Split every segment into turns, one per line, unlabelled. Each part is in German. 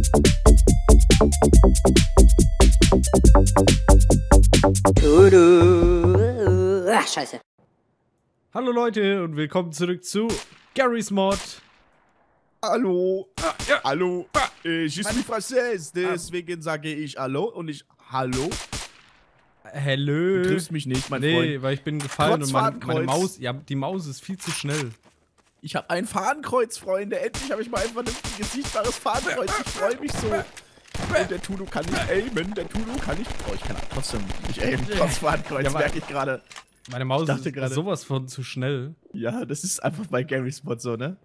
Ach, scheiße.
Hallo Leute und willkommen zurück zu Garry's Mod.
Hallo.
Ja.
Hallo. Je suis française, deswegen sage ich Hallo und nicht Hallo.
Hello.
Du triffst mich nicht, mein Freund.
Nee, weil ich bin gefallen
Trotz
und meine
Fadenkreuz.
Maus, ja, die Maus ist viel zu schnell.
Ich habe ein Fadenkreuz, Freunde. Endlich habe ich mal ein vernünftiges, sichtbares Fadenkreuz. Ich freue mich so. Und der Tudu kann nicht aimen. Der Tudu kann nicht... Oh, ich kann trotzdem nicht aimen. Trotz Fadenkreuz,
Ja,
merke ich gerade.
Meine Maus
dachte
ist
gerade-
sowas von zu schnell.
Ja, das ist einfach bei Garry's Mod so, ne?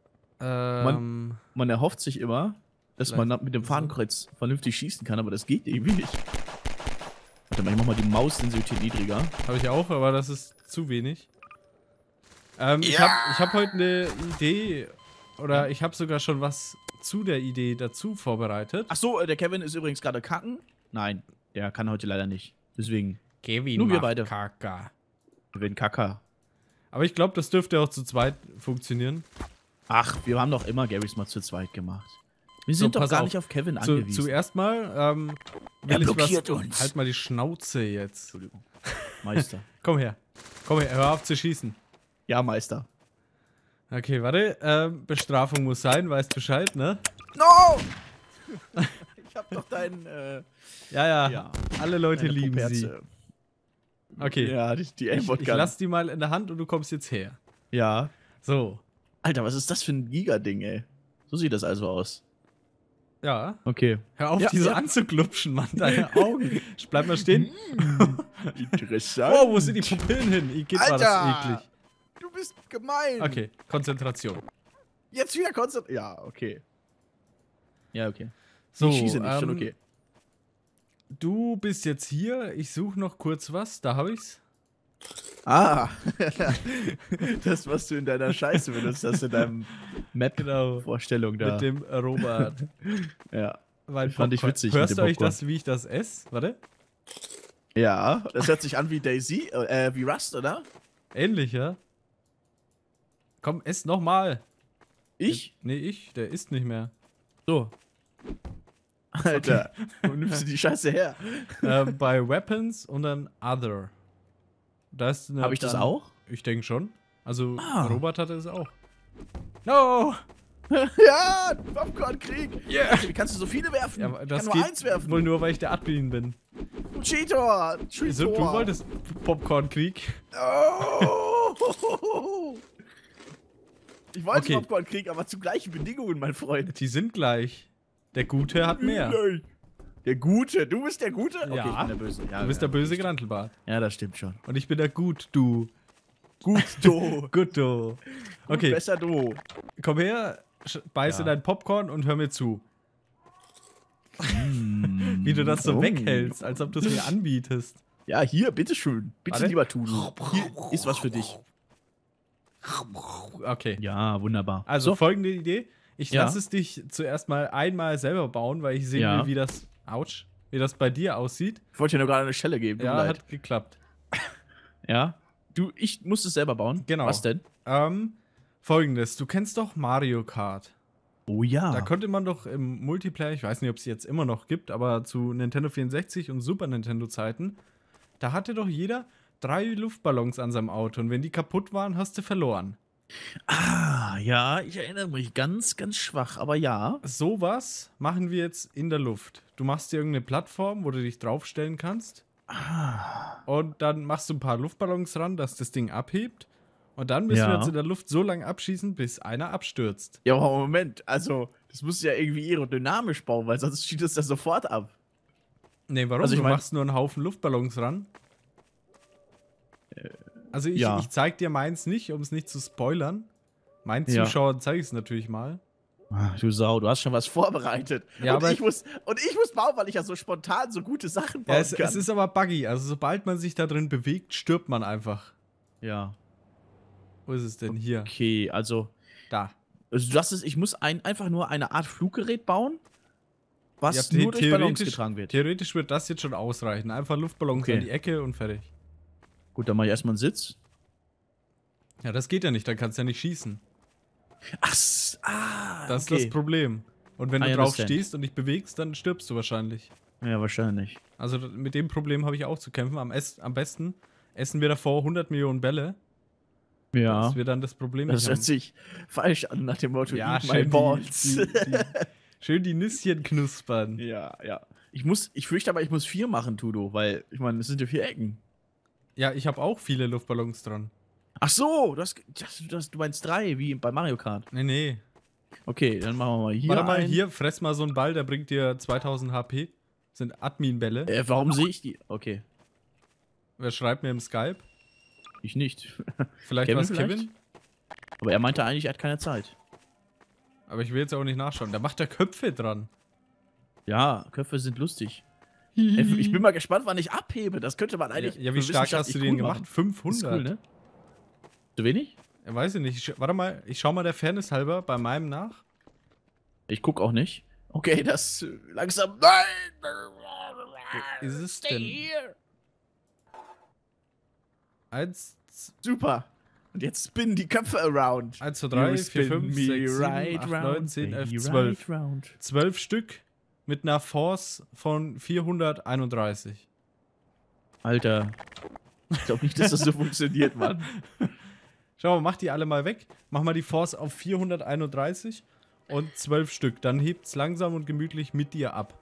Man erhofft sich immer, dass man mit dem Fadenkreuz vernünftig schießen kann, aber das geht irgendwie nicht. Warte mal, ich mach mal die Maussensitivität niedriger.
Habe ich auch, aber das ist zu wenig. Ich hab heute eine Idee, oder ich habe sogar schon was zu der Idee dazu vorbereitet.
Ach so, der Kevin ist übrigens gerade kacken. Nein, der kann heute leider nicht. Deswegen,
Kevin
nur wir
macht
beide.
Kaka.
Kevin Kacker.
Aber ich glaube, das dürfte auch zu zweit funktionieren.
Ach, wir haben doch immer Garry's Mod zu zweit gemacht. Wir sind doch
pass
gar
auf.
nicht auf Kevin angewiesen.
Zuerst mal,
Er
will ich
blockiert
was,
uns.
Halt mal die Schnauze jetzt.
Entschuldigung. Meister.
Komm her, hör auf zu schießen.
Ja, Meister.
Okay, warte, Bestrafung muss sein, weißt Bescheid, ne?
No! Ich hab doch deinen,
Ja,
ja,
alle Leute
deine
lieben sie.
Puperze.
Okay,
Ja, die
ich
Aimbot Gun.
lass die mal in der Hand und du kommst jetzt her.
Ja.
So,
Alter, was ist das für ein Giga-Ding, ey? So sieht das also aus.
ja.
Okay.
Hör auf,
Ja,
die so
ja.
anzuklupschen, Mann, deine Augen. Bleib mal stehen.
Interessant.
Oh, wo sind die Pupillen hin? Igitt, war das
Alter!
eklig.
Du bist gemein.
Okay, Konzentration.
Jetzt wieder konzentriert. Ja, okay. Ja, okay.
So,
ich schieße nicht, schon okay.
Du bist jetzt hier, ich suche noch kurz was, da habe ich's.
Ah. Das, was du in deiner Scheiße benutzt hast, in deinem Map-Vorstellung da.
Mit dem Robert.
Ja.
Weil
Fand ich witzig mit
Hörst
dem
du euch
Popcorn.
das, wie ich das esse? Warte.
Ja, das hört sich an wie Daisy, wie Rust, oder?
Ähnlich, ja? Komm, ess nochmal.
Ich?
Nee, der isst nicht mehr.
So. Alter, wo nimmst du die Scheiße her?
Bei Weapons und dann Other. Da ist
Habe ich das auch?
Ich denke schon. Also,
Ah.
Robert hatte es auch. No!
Ja, Popcorn-Krieg.
Yeah!
Wie kannst du so viele werfen?
Ja,
ich
das
kann nur
geht
eins werfen.
wohl nur, weil ich der Admin bin.
Du Cheater.
Also, du wolltest Popcorn-Krieg.
Oh. Ich wollte
Okay.
Popcorn-Krieg, aber zu gleichen Bedingungen, mein Freund.
Die sind gleich. Der Gute hat mehr.
Der Gute. Du bist der Gute? Okay,
Ja.
ich bin der Böse. Ja,
Du bist der böse Grantelbart.
Ja, das stimmt schon.
Und ich bin der Gut, du.
Gut, du.
Gut, du.
Gut,
Okay,
besser du.
komm her, beiße
Ja.
dein Popcorn und hör mir zu. Wie du das so
Oh.
weghältst, als ob du es mir anbietest.
Ja, hier, bitteschön. Bitte,
Warte.
lieber Tudu. Hier ist was für dich.
Okay.
Ja, wunderbar.
Also
so.
folgende Idee. Ich
Ja.
lasse es dich zuerst mal einmal selber bauen, weil ich sehen
Ja.
will, wie das, wie das bei dir aussieht.
Ich wollte dir nur gerade eine Schelle geben. Tut mir
Ja,
leid.
hat geklappt.
Ja. Ich muss es selber bauen.
Genau.
Was denn?
Folgendes. Du kennst doch Mario Kart.
Oh ja.
Da konnte man doch im Multiplayer, ich weiß nicht, ob es jetzt immer noch gibt, aber zu Nintendo 64 und Super Nintendo Zeiten, da hatte doch jeder 3 Luftballons an seinem Auto und wenn die kaputt waren, hast du verloren.
Ja, ich erinnere mich ganz, ganz schwach, aber ja.
Sowas machen wir jetzt in der Luft. Du machst dir irgendeine Plattform, wo du dich draufstellen kannst. Und dann machst du ein paar Luftballons ran, dass das Ding abhebt. Und dann müssen wir
Ja.
jetzt in der Luft so lange abschießen, bis einer abstürzt.
Ja, aber Moment, also, das musst du ja irgendwie aerodynamisch bauen, weil sonst schießt es ja sofort ab.
Nee, warum?
Also ich
Du
mein-
machst nur einen Haufen Luftballons ran. Also
ja.
ich zeig dir meins nicht, um es nicht zu spoilern. Meinen
Ja.
Zuschauern zeige ich es natürlich mal.
Du Sau, du hast schon was vorbereitet.
Ja,
und,
aber-
ich muss bauen, weil ich ja so spontan so gute Sachen bauen
Ja, es
kann.
ist aber buggy. Also sobald man sich da drin bewegt, stirbt man einfach.
Ja.
Wo ist es denn? Hier.
Okay, also
Da.
ich muss einfach nur eine Art Fluggerät bauen, was
Ja,
nur durch Ballons getragen wird.
Theoretisch wird das jetzt schon ausreichen. Einfach Luftballons
Okay.
an die Ecke und fertig.
Gut, dann mache ich erstmal einen Sitz.
Ja, das geht ja nicht. Dann kannst du ja nicht schießen.
Ach,
Das ist
okay.
das Problem. Und wenn du drauf stehst und dich bewegst, dann stirbst du wahrscheinlich.
Ja, wahrscheinlich.
Also mit dem Problem habe ich auch zu kämpfen. Am besten essen wir davor 100 Millionen Bälle.
Ja.
Dass wir dann das Problem
das hört sich falsch an nach dem Motto,
ja,
schön Balls.
Schön die Nüsschen knuspern.
Ja, ja. Ich fürchte aber, ich muss 4 machen, Tudo, weil, ich meine, es sind ja 4 Ecken.
Ja, ich habe auch viele Luftballons dran.
Ach so, du meinst 3, wie bei Mario Kart.
Nee.
Okay, dann machen wir mal hier.
Warte mal, hier, fress mal so einen Ball, der bringt dir 2000 HP. Das sind Admin-Bälle.
Warum sehe ich die? Okay.
Wer schreibt mir im Skype?
Ich nicht.
Vielleicht was Kevin?
Aber er meinte eigentlich, er hat keine Zeit.
Aber ich will jetzt auch nicht nachschauen. Da macht er Köpfe dran.
Ja, Köpfe sind lustig. Ich bin mal gespannt, wann ich abhebe. Das könnte man eigentlich.
Ja, wie stark hast du den gemacht? 500. Cool, ne?
Zu wenig?
Ja, weiß ich nicht. Warte mal, ich schau mal der Fairness halber bei meinem nach.
Ich guck auch nicht. Okay, das langsam. Nein!
Wo ist es denn?
Hier.
1.
Super. Und jetzt spinnen die Köpfe around.
1, 2, 3, 4, 5, 6, 7, 8, 9, 10, 11, 12. 12 Stück mit einer Force von 431.
Alter. Ich glaube nicht, dass das so funktioniert, Mann.
Schau mal, mach die alle mal weg. Mach mal die Force auf 431 und 12 Stück. Dann hebt's langsam und gemütlich mit dir ab.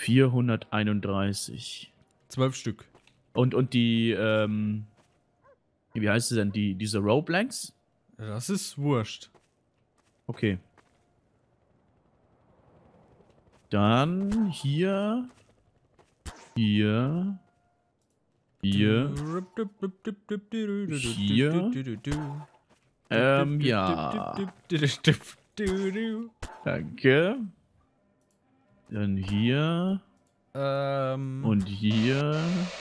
431.
12 Stück.
Und die, wie heißt es denn? Diese Row-Blanks?
Das ist wurscht.
Okay. Dann hier. Hier. Hier. Hier. Ja. Danke. Dann hier. Und hier.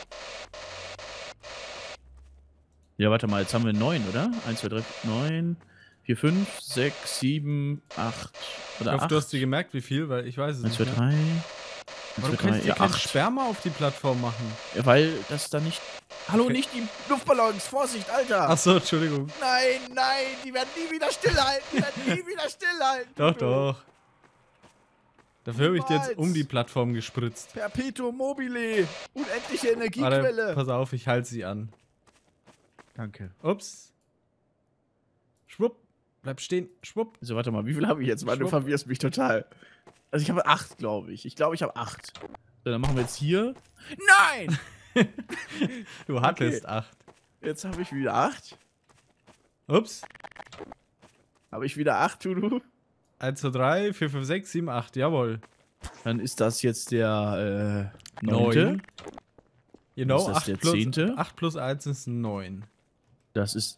Ja, warte mal, jetzt haben wir 9, oder? 1, 2, 3, 9, 4, 5, 6, 7, 8 oder 8.
Ich hoffe, du hast dir gemerkt, wie viel, weil ich weiß es nicht.
1, 2, 3.
Warum kannst du kein Sperma auf die Plattform machen?
Ja, weil das da nicht... Hallo, nicht die Luftballons! Vorsicht, Alter!
Achso, Entschuldigung.
Nein, nein, die werden nie wieder stillhalten! Die werden nie wieder stillhalten!
Doch, doch. Dafür habe ich dir jetzt um die Plattform gespritzt.
Perpetuum mobile! Unendliche Energiequelle!
Warte, pass auf, ich halte sie an.
Danke.
Ups. Schwupp. Bleib stehen. Schwupp.
So, warte mal, wie viel habe ich jetzt? Mann, du verwirrst mich total. Also ich habe 8, glaube ich. Ich glaube, ich habe 8. So, dann machen wir jetzt hier. Nein!
Du hattest 8.
Jetzt habe ich wieder 8.
Ups.
Habe ich wieder 8, Tudu?
1, 2, 3, 4, 5, 6, 7, 8. Jawohl.
Dann ist das jetzt der 9.
Genau,
ist das der 10.
8 plus 1 ist 9.
Das ist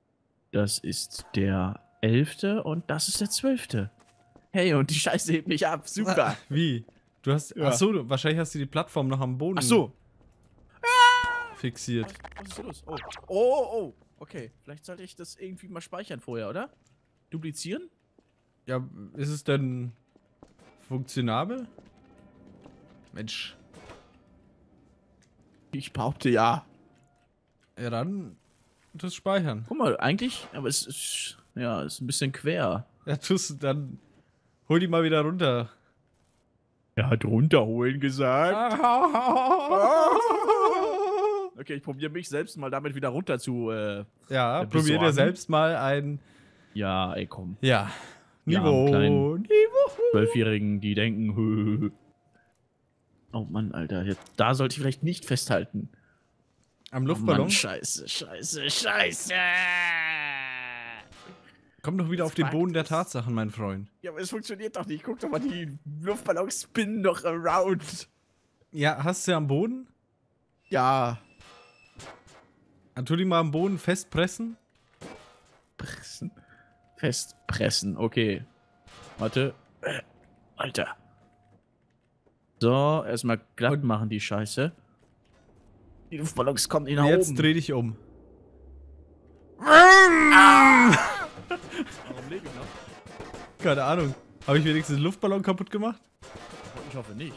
der 11. und das ist der 12. Hey, und die Scheiße hebt nicht ab. Super.
Wie? Du hast. Ja. Achso, wahrscheinlich hast du die Plattform noch am Boden.
Achso.
Fixiert.
Was ist hier los? Oh. Okay. Vielleicht sollte ich das irgendwie mal speichern vorher, oder? Duplizieren?
Ja, ist es denn funktionabel? Mensch.
Ich behaupte ja.
Ja, dann das speichern.
Guck mal, eigentlich, aber es ist, ja, ist ein bisschen quer.
Ja, dann hol die mal wieder runter.
Er hat runterholen gesagt. Okay, ich probiere mich selbst mal damit wieder runter zu.
Ja, probier dir selbst mal ein.
Ja, ey, komm.
Ja. Niveau.
12-Jährigen, die denken. Oh Mann, Alter. Da sollte ich vielleicht nicht festhalten.
Am Luftballon?
Oh Mann, scheiße.
Komm doch wieder auf den Boden der Tatsachen, mein Freund.
Ja, aber es funktioniert doch nicht. Guck doch mal, die Luftballons spinnen noch around.
Ja, hast du sie am Boden?
Ja.
Dann tu die mal am Boden festpressen.
Festpressen, okay. Warte. Alter. So, erstmal glatt machen die Scheiße. Die Luftballons kommen nicht nach oben.
Jetzt dreh dich um.
Warum lebe ich noch?
Keine Ahnung. Habe ich wenigstens den Luftballon kaputt gemacht?
Ich hoffe nicht.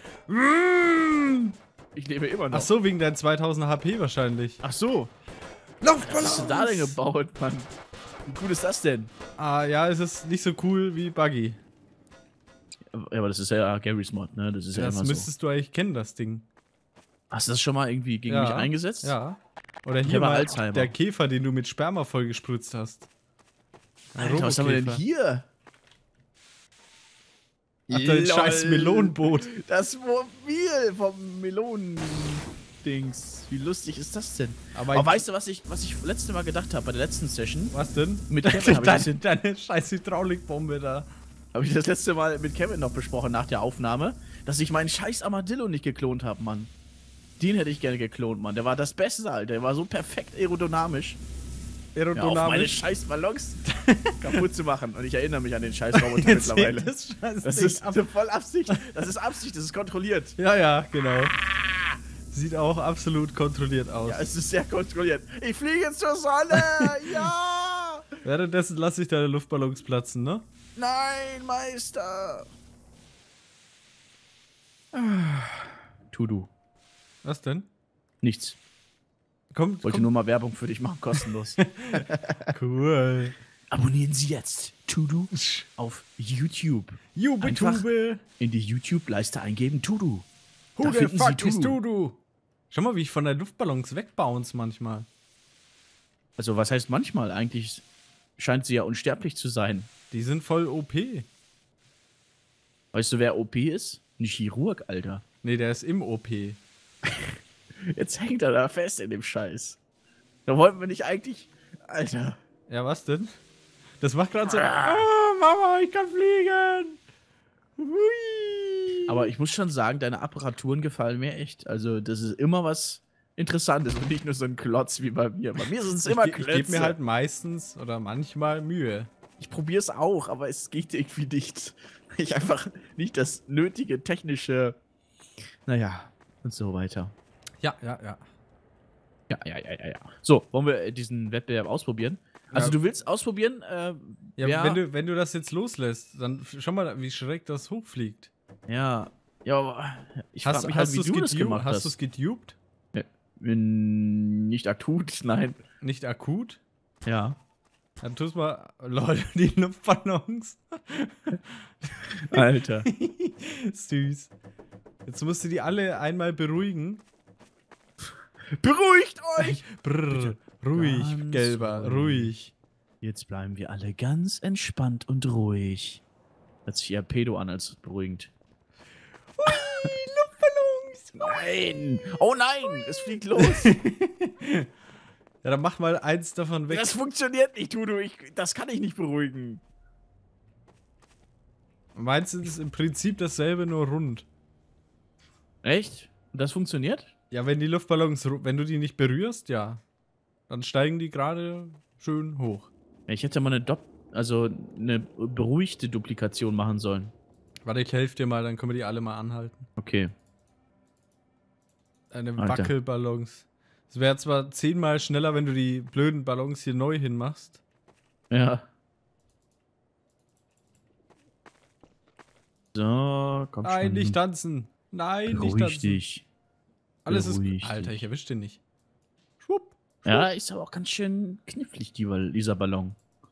Ich lebe immer noch.
Ach so, wegen deinen 2000 HP wahrscheinlich.
Ach so.
Luftballons!
Was hast du da denn gebaut, Mann? Wie cool ist das denn?
Ah, ja, es ist nicht so cool wie Buggy.
Ja, aber das ist ja Garys Mod, ne? Das ist ja
Das
immer so.
müsstest du eigentlich kennen, das Ding.
Hast du das schon mal irgendwie gegen mich eingesetzt?
Ja. Oder
Ich
hier
habe
mal
Alzheimer.
der Käfer, den du mit Sperma vollgespritzt hast.
Alter, was haben wir denn hier?
Ach, dein scheiß Melonenboot.
Das Mobil vom Melonendings. Wie lustig ist das denn? Aber weißt du, was ich letzte Mal gedacht habe bei der letzten Session?
Was denn?
Mit Kevin habe ich
deine scheiß Hydraulikbombe da.
Habe ich das letzte Mal mit Kevin noch besprochen nach der Aufnahme, dass ich meinen scheiß Armadillo nicht geklont habe, Mann. Den hätte ich gerne geklont, Mann. Der war das Beste, Alter. Der war so perfekt aerodynamisch. Ja, auf meine scheiß Ballons kaputt zu machen. Und ich erinnere mich an den scheiß Roboter mittlerweile. Das ist voll Absicht. Das ist Absicht, das ist kontrolliert.
Ja, genau. Sieht auch absolut kontrolliert aus.
Ja, es ist sehr kontrolliert. Ich fliege zur Sonne! Ja!
Währenddessen lasse ich deine Luftballons platzen, ne?
Nein, Meister! To-do.
Was denn?
Nichts. Wollte nur mal Werbung für dich machen, kostenlos.
Cool.
Abonnieren Sie jetzt To-do auf YouTube. Einfach in die YouTube-Leiste eingeben To-do.
Da finden Sie To-do. Schau mal, wie ich von der Luftballons wegbounce manchmal.
Also was heißt manchmal? Eigentlich scheint sie ja unsterblich zu sein.
Die sind voll OP.
Weißt du, wer OP ist? Ein Chirurg, Alter.
Nee, der ist im OP.
Jetzt hängt er da fest in dem Scheiß. Da wollten wir nicht eigentlich... Alter.
Ja, was denn? Das macht gerade so... Mama, ich kann fliegen! Hui.
Aber ich muss schon sagen, deine Apparaturen gefallen mir echt. Also, das ist immer was Interessantes und nicht nur so ein Klotz wie bei mir. Bei mir sind es immer Klötze.
Ich gebe mir halt meistens oder manchmal Mühe.
Ich probiere es auch, aber es geht irgendwie nicht. Ich einfach nicht das nötige technische... Naja, und so weiter.
Ja.
Ja. So, wollen wir diesen Wettbewerb ausprobieren? Also du willst ausprobieren,
ja, wenn du das jetzt loslässt, dann schau mal, wie schräg das hochfliegt.
Ja, aber ich frage mich halt, wie du das gemacht hast.
Hast du es getubt?
Ja, nicht akut, nein.
Nicht akut?
Ja.
Dann tust mal, Leute, die Luftballons.
Alter.
Süß. Jetzt musst du die alle einmal beruhigen.
Beruhigt euch!
Brrr, ruhig,
ganz
Gelber, ruhig.
Jetzt bleiben wir alle ganz entspannt und ruhig. Hört sich eher Pedo an als beruhigend.
Ui, Luftballons!
Nein! Oh nein! Es fliegt los!
Ja, dann mach mal eins davon weg.
Das funktioniert nicht, Tudo. Das kann ich nicht beruhigen.
Meinst du, das ist im Prinzip dasselbe, nur rund?
Echt? Und das funktioniert?
Ja, wenn die Luftballons, wenn du die nicht berührst, ja. Dann steigen die gerade schön hoch.
Ja, ich hätte mal eine beruhigte Duplikation machen sollen.
Warte, ich helfe dir mal, dann können wir die alle mal anhalten.
Okay.
Eine Wackelballons. Es wäre zwar 10-mal schneller, wenn du die blöden Ballons hier neu hinmachst.
Ja. So, komm schon.
Nein, nicht tanzen. Nein,
Beruhig
nicht tanzen.
Dich.
Alles
Beruhig
ist... Alter,
dich.
ich erwisch den nicht. Schwupp.
Ja, ist aber auch ganz schön knifflig, dieser Ballon.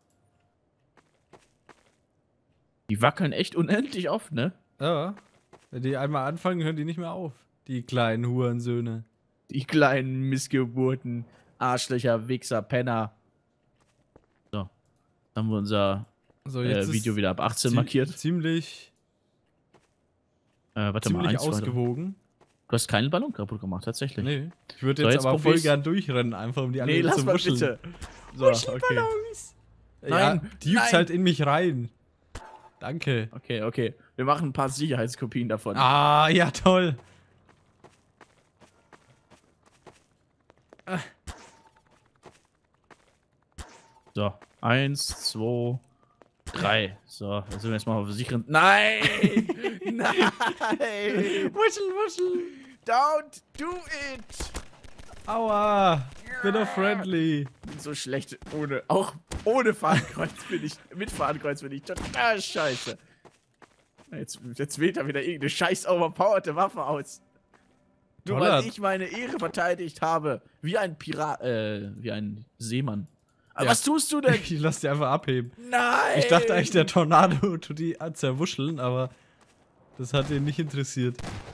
Die wackeln echt unendlich oft, ne?
Ja. Wenn die einmal anfangen, hören die nicht mehr auf. Die kleinen Hurensöhne.
Die kleinen Missgeburten, Arschlöcher, Wichser, Penner. So. Dann haben wir unser Video wieder ab 18 markiert.
Ziemlich
warte mal,
ziemlich ausgewogen.
Du hast keinen Ballon kaputt gemacht, tatsächlich.
Nee. Ich würde jetzt aber voll gern durchrennen, einfach um die anderen zu wuscheln.
Bitte.
So, okay. Ja,
Nein,
die übst halt in mich rein. Danke.
Okay. Wir machen ein paar Sicherheitskopien davon.
Ah, ja, toll.
So, 1, 2, 3. So, dann sind wir jetzt mal auf sicheren... Nein! Nein!
Wuschel.
Don't do it!
Aua. Bin doch friendly.
So schlecht auch ohne Fahnenkreuz mit Fahnenkreuz bin ich total scheiße. Jetzt wählt er wieder irgendeine scheiß overpowerte Waffe aus. Nur weil ich meine Ehre verteidigt habe. Wie ein Pirat, wie ein Seemann. Aber ja. Was tust du denn?
Ich lass die einfach abheben.
Nein!
Ich dachte eigentlich, der Tornado tut die zerwuscheln, aber Das hat ihn nicht interessiert.